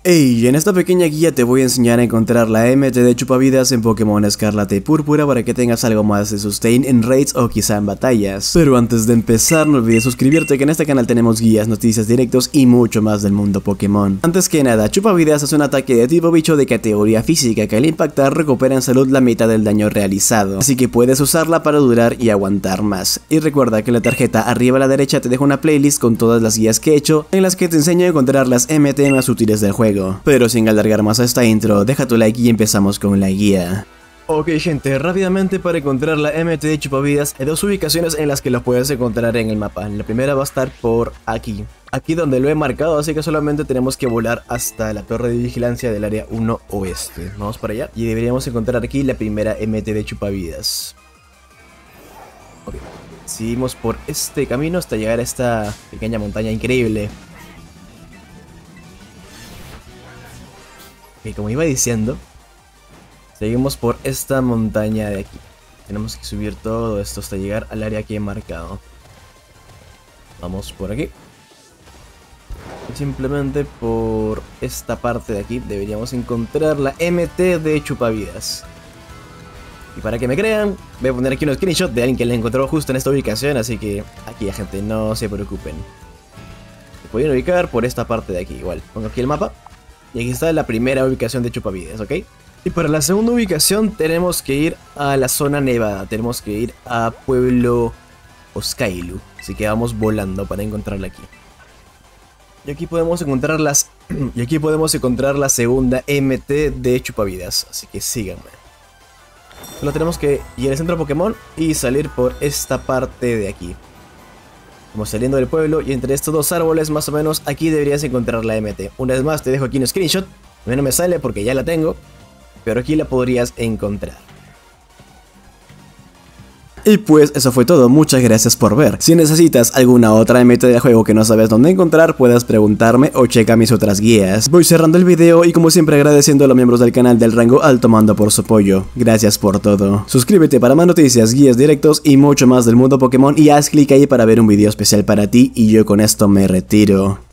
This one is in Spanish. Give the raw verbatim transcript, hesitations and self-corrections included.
Hey, en esta pequeña guía te voy a enseñar a encontrar la M T de Chupavidas en Pokémon Escarlata y Púrpura para que tengas algo más de sustain en raids o quizá en batallas. Pero antes de empezar no olvides suscribirte, que en este canal tenemos guías, noticias, directos y mucho más del mundo Pokémon. Antes que nada, Chupavidas es un ataque de tipo bicho de categoría física que al impactar recupera en salud la mitad del daño realizado, así que puedes usarla para durar y aguantar más. Y recuerda que en la tarjeta arriba a la derecha te dejo una playlist con todas las guías que he hecho en las que te enseño a encontrar las M T más útiles del juego. Pero sin alargar más a esta intro, deja tu like y empezamos con la guía. Ok gente, rápidamente para encontrar la M T de Chupavidas hay dos ubicaciones en las que lo puedes encontrar en el mapa. La primera va a estar por aquí, aquí donde lo he marcado, así que solamente tenemos que volar hasta la torre de vigilancia del área uno oeste. Vamos para allá y deberíamos encontrar aquí la primera M T de Chupavidas. Ok, seguimos por este camino hasta llegar a esta pequeña montaña increíble. Y como iba diciendo, seguimos por esta montaña de aquí. Tenemos que subir todo esto hasta llegar al área que he marcado. Vamos por aquí. Y simplemente por esta parte de aquí deberíamos encontrar la M T de Chupavidas. Y para que me crean, voy a poner aquí un screenshot de alguien que la encontró justo en esta ubicación. Así que aquí ya gente, no se preocupen. Se pueden ubicar por esta parte de aquí igual. Pongo aquí el mapa. Y aquí está la primera ubicación de Chupavidas, ¿ok? Y para la segunda ubicación tenemos que ir a la zona nevada. Tenemos que ir a Pueblo Oscailu. Así que vamos volando para encontrarla aquí. Y aquí podemos encontrar las... y aquí podemos encontrar la segunda M T de Chupavidas. Así que síganme. Solo tenemos que ir al centro Pokémon y salir por esta parte de aquí. Como saliendo del pueblo, y entre estos dos árboles más o menos aquí deberías encontrar la M T. Una vez más te dejo aquí un screenshot. A mí no me sale porque ya la tengo, pero aquí la podrías encontrar. Y pues eso fue todo, muchas gracias por ver. Si necesitas alguna otra M T de juego que no sabes dónde encontrar, puedes preguntarme o checa mis otras guías. Voy cerrando el video y como siempre agradeciendo a los miembros del canal del rango alto mando por su apoyo. Gracias por todo. Suscríbete para más noticias, guías, directos y mucho más del mundo Pokémon y haz clic ahí para ver un video especial para ti y yo con esto me retiro.